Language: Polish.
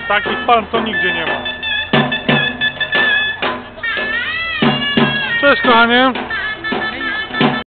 Takich palm to nigdzie nie ma. Cześć kochanie.